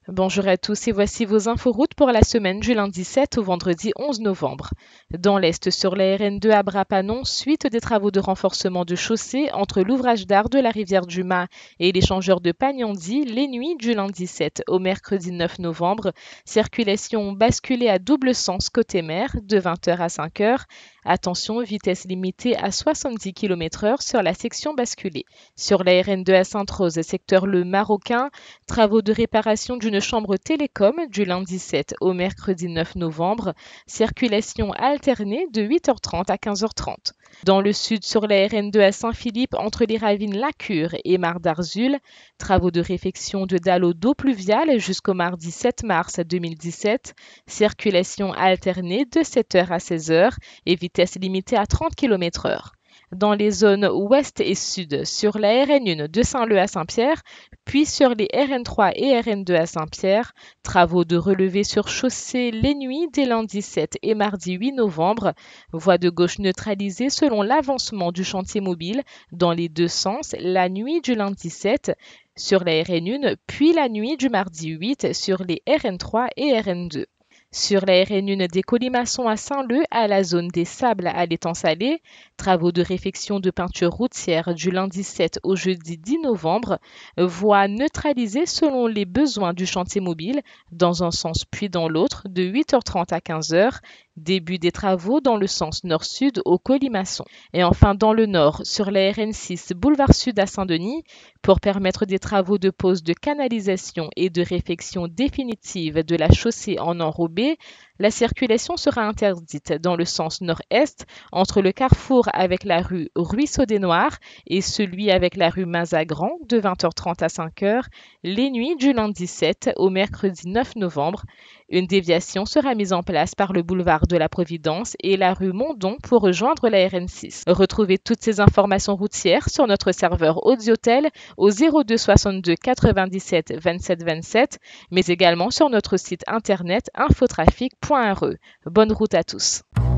Bonjour à tous et voici vos inforoutes pour la semaine du lundi 7 au vendredi 11 novembre. Dans l'Est, sur la RN2 à Bras-Panon, suite des travaux de renforcement de chaussée entre l'ouvrage d'art de la rivière du Mas et l'échangeur de Pagnandy, les nuits du lundi 7 au mercredi 9 novembre, circulation basculée à double sens côté mer de 20h à 5h. Attention, vitesse limitée à 70 km/h sur la section basculée. Sur la RN2 à Sainte-Rose, secteur Le Marocain, travaux de réparation d'une chambre télécom du lundi 7 au mercredi 9 novembre, circulation alternée de 8h30 à 15h30. Dans le sud, sur la RN2 à Saint-Philippe, entre les ravines La Cure et Mar d'Arzul, travaux de réfection de dalles d'eau pluviale jusqu'au mardi 7 mars 2017, circulation alternée de 7h à 16h et vitesse limitée à 30 km/h. Dans les zones ouest et sud, sur la RN1 de Saint-Leu à Saint-Pierre, puis sur les RN3 et RN2 à Saint-Pierre, travaux de relevé sur chaussée les nuits des lundis 7 et mardi 8 novembre, voie de gauche neutralisée selon l'avancement du chantier mobile dans les deux sens la nuit du lundi 7 sur la RN1, puis la nuit du mardi 8 sur les RN3 et RN2. Sur la RN1 des Colimaçons à Saint-Leu, à la zone des Sables à l'étang salé, travaux de réfection de peinture routière du lundi 7 au jeudi 10 novembre, voie neutralisée selon les besoins du chantier mobile, dans un sens puis dans l'autre, de 8h30 à 15h, début des travaux dans le sens nord-sud au Colimaçon. Et enfin dans le nord, sur la RN6, boulevard sud à Saint-Denis, pour permettre des travaux de pose de canalisation et de réfection définitive de la chaussée en enrobé, la circulation sera interdite dans le sens nord-est entre le carrefour avec la rue Ruisseau des Noirs et celui avec la rue Mazagran de 20h30 à 5h les nuits du lundi 7 au mercredi 9 novembre. Une déviation sera mise en place par le boulevard de la Providence et la rue Mondon pour rejoindre la RN6. Retrouvez toutes ces informations routières sur notre serveur Audiotel au 02 62 97 27 27, mais également sur notre site internet infotrafic.re. Bonne route à tous.